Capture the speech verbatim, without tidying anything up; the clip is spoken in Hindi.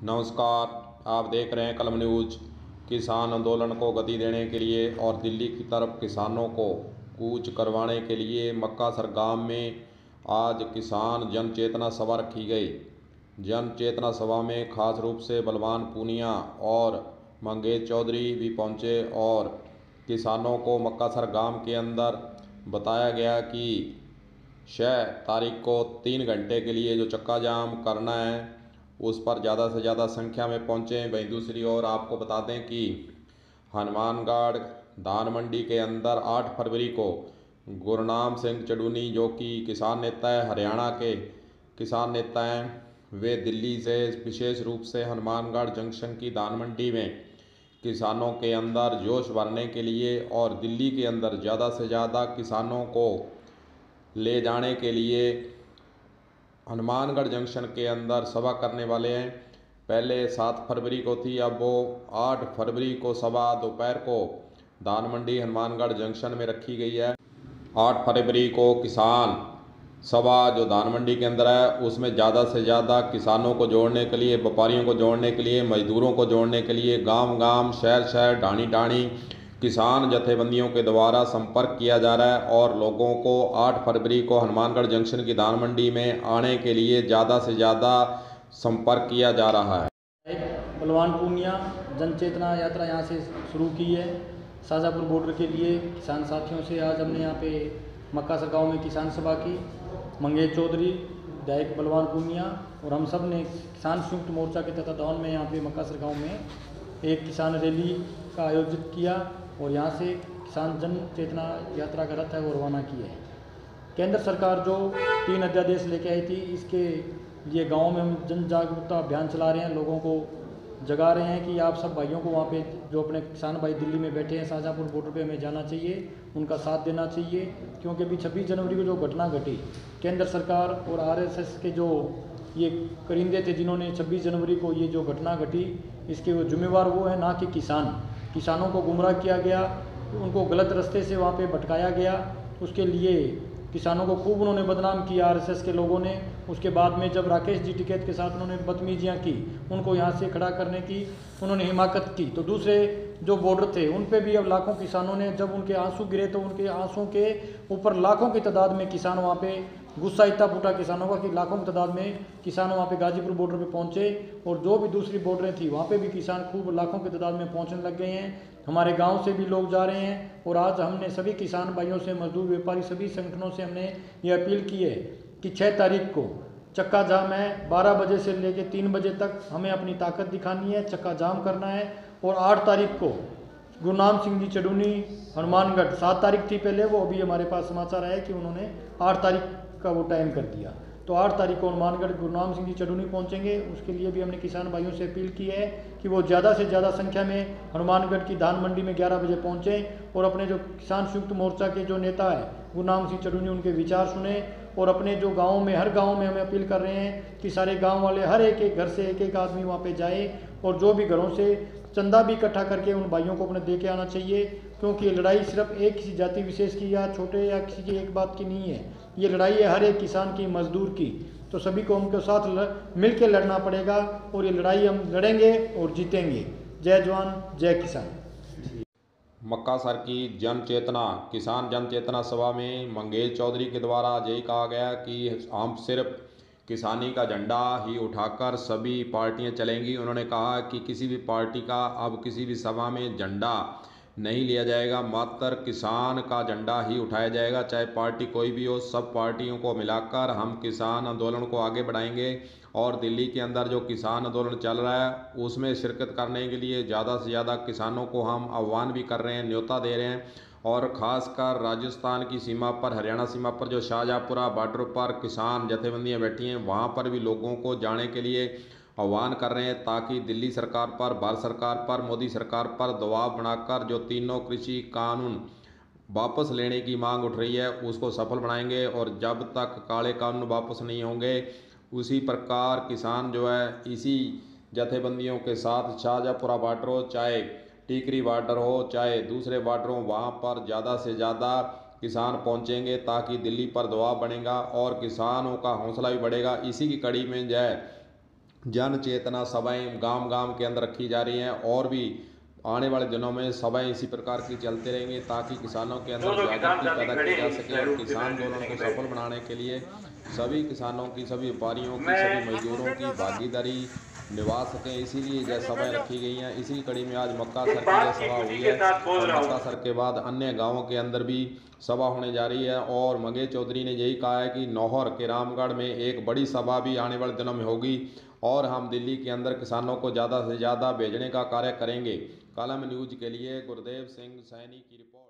नमस्कार, आप देख रहे हैं कलम न्यूज। किसान आंदोलन को गति देने के लिए और दिल्ली की तरफ किसानों को कूच करवाने के लिए मक्कासर गांव में आज किसान जन चेतना सभा रखी गई। जन चेतना सभा में खास रूप से बलवान पूनिया और मंगेश चौधरी भी पहुंचे और किसानों को मक्कासर गांव के अंदर बताया गया कि छः तारीख को तीन घंटे के लिए जो चक्का जाम करना है उस पर ज़्यादा से ज़्यादा संख्या में पहुँचें। वहीं दूसरी ओर आपको बता दें कि हनुमानगढ़ धान मंडी के अंदर आठ फरवरी को गुरनाम सिंह चडूनी, जो कि किसान नेता है, हरियाणा के किसान नेता हैं, वे दिल्ली से विशेष रूप से हनुमानगढ़ जंक्शन की धान मंडी में किसानों के अंदर जोश भरने के लिए और दिल्ली के अंदर ज़्यादा से ज़्यादा किसानों को ले जाने के लिए हनुमानगढ़ जंक्शन के अंदर सभा करने वाले हैं। पहले सात फरवरी को थी, अब वो आठ फरवरी को सभा दोपहर को धान मंडी हनुमानगढ़ जंक्शन में रखी गई है। आठ फरवरी को किसान सभा जो धान मंडी के अंदर है उसमें ज़्यादा से ज़्यादा किसानों को जोड़ने के लिए, व्यापारियों को जोड़ने के लिए, मजदूरों को जोड़ने के लिए गांव गांव, शहर शहर, ढाणी ढाणी किसान जथेबंदियों के द्वारा संपर्क किया जा रहा है और लोगों को आठ फरवरी को हनुमानगढ़ जंक्शन की धान मंडी में आने के लिए ज़्यादा से ज़्यादा संपर्क किया जा रहा है। बलवान पूनिया जन चेतना यात्रा यहाँ से शुरू की है शाहजहाँपुर बॉर्डर के लिए किसान साथियों से। आज हमने यहाँ पे मक्कासर गांव में किसान सभा की। मंगेश चौधरी, विधायक बलवान पूनिया और हम सब ने किसान संयुक्त मोर्चा के तत्वाधान में यहाँ पे मक्कासर गांव में एक किसान रैली का आयोजित किया और यहाँ से किसान जन चेतना यात्रा का रथ है वो रवाना किए हैं। केंद्र सरकार जो तीन अध्यादेश लेके आई थी, इसके लिए गाँव में हम जन जागरूकता अभियान चला रहे हैं, लोगों को जगा रहे हैं कि आप सब भाइयों को वहाँ पे जो अपने किसान भाई दिल्ली में बैठे हैं शाहजहाँपुर बॉर्डर पे, हमें जाना चाहिए, उनका साथ देना चाहिए। क्योंकि अभी छब्बीस जनवरी को जो घटना घटी, केंद्र सरकार और आरएसएस के जो ये करिंदे थे जिन्होंने छब्बीस जनवरी को ये जो घटना घटी, इसके वो जिम्मेवार वो है, ना कि किसान। किसानों को गुमराह किया गया, उनको गलत रास्ते से वहाँ पे भटकाया गया, उसके लिए किसानों को खूब उन्होंने बदनाम किया आरएसएस के लोगों ने। उसके बाद में जब राकेश जी टिकैत के साथ उन्होंने बदतमीजियाँ की, उनको यहाँ से खड़ा करने की उन्होंने हिमाकत की, तो दूसरे जो बॉर्डर थे उन पे भी अब लाखों किसानों ने, जब उनके आंसू गिरे तो उनके आंसू के ऊपर लाखों की तादाद में किसान वहाँ पे, गुस्सा इतना फूटा किसानों का कि लाखों की तादाद में किसान वहाँ पे गाजीपुर बॉर्डर पे पहुँचे और जो भी दूसरी बॉर्डरें थी वहाँ पे भी किसान खूब लाखों की तादाद में पहुँचने लग गए हैं। हमारे गांव से भी लोग जा रहे हैं और आज हमने सभी किसान भाइयों से, मजदूर, व्यापारी, सभी संगठनों से हमने ये अपील की है कि छः तारीख को चक्का जाम है, बारह बजे से लेकर तीन बजे तक हमें अपनी ताकत दिखानी है, चक्का जाम करना है। और आठ तारीख को गुरनाम सिंह जी चडूनी हनुमानगढ़, सात तारीख थी पहले, वो अभी हमारे पास समाचार आया कि उन्होंने आठ तारीख का वो टाइम कर दिया, तो आठ तारीख को हनुमानगढ़ गुरनाम सिंह जी चडूनी पहुंचेंगे। उसके लिए भी हमने किसान भाइयों से अपील की है कि वो ज़्यादा से ज़्यादा संख्या में हनुमानगढ़ की धान मंडी में ग्यारह बजे पहुंचें और अपने जो किसान संयुक्त मोर्चा के जो नेता है गुरनाम सिंह चडूनी, उनके विचार सुने और अपने जो गाँव में, हर गाँव में हमें अपील कर रहे हैं कि सारे गाँव वाले हर एक एक घर से एक एक आदमी वहाँ पर जाए और जो भी घरों से चंदा भी इकट्ठा करके उन भाइयों को अपने दे के आना चाहिए। क्योंकि ये लड़ाई सिर्फ एक किसी जाति विशेष की या छोटे या किसी की एक बात की नहीं है, ये लड़ाई है हर एक किसान की, मजदूर की। तो सभी को उनके साथ मिल के लड़ना पड़ेगा और ये लड़ाई हम लड़ेंगे और जीतेंगे। जय जवान, जय किसान। मक्कासर की जन चेतना, किसान जन चेतना सभा में मंगेश चौधरी के द्वारा यही कहा गया कि हम सिर्फ किसानी का झंडा ही उठाकर सभी पार्टियां चलेंगी। उन्होंने कहा कि किसी भी पार्टी का अब किसी भी सभा में झंडा नहीं लिया जाएगा, मात्र किसान का झंडा ही उठाया जाएगा, चाहे पार्टी कोई भी हो। सब पार्टियों को मिलाकर हम किसान आंदोलन को आगे बढ़ाएंगे और दिल्ली के अंदर जो किसान आंदोलन चल रहा है उसमें शिरकत करने के लिए ज़्यादा से ज़्यादा किसानों को हम आह्वान भी कर रहे हैं, न्योता दे रहे हैं। और ख़ासकर राजस्थान की सीमा पर, हरियाणा सीमा पर जो शाहजहाँपुरा बॉर्डर पर किसान जथेबंदियाँ बैठी हैं, वहाँ पर भी लोगों को जाने के लिए आह्वान कर रहे हैं ताकि दिल्ली सरकार पर, भारत सरकार पर, मोदी सरकार पर दबाव बनाकर जो तीनों कृषि कानून वापस लेने की मांग उठ रही है उसको सफल बनाएंगे। और जब तक काले कानून वापस नहीं होंगे उसी प्रकार किसान जो है इसी जथेबंदियों के साथ शाहजहाँपुरा बॉर्डर हो, चाहे टीकरी बॉर्डर हो, चाहे दूसरे बॉर्डर हो, वहाँ पर ज़्यादा से ज़्यादा किसान पहुँचेंगे ताकि दिल्ली पर दबाव बनेगा और किसानों का हौसला भी बढ़ेगा। इसी की कड़ी में जो है जन चेतना सभाएं गांव गांव के अंदर रखी जा रही हैं और भी आने वाले दिनों में सभाएं इसी प्रकार की चलते रहेंगी ताकि किसानों के अंदर जागृति पैदा की जा सके और किसान आंदोलन को सफल बनाने के लिए सभी किसानों की, सभी व्यापारियों की, सभी मजदूरों की भागीदारी निभा सकें, इसीलिए यह सभाएं रखी गई हैं। इसी कड़ी में आज मक्कासर की यह सभा हुई है और मक्कासर के बाद अन्य गाँवों के अंदर भी सभा होने जा रही है और मंगेश चौधरी ने यही कहा है कि नौहर के रामगढ़ में एक बड़ी सभा भी आने वाले दिनों में होगी और हम दिल्ली के अंदर किसानों को ज़्यादा से ज़्यादा भेजने का कार्य करेंगे। कलम न्यूज के लिए गुरदेव सिंह सैनी की रिपोर्ट।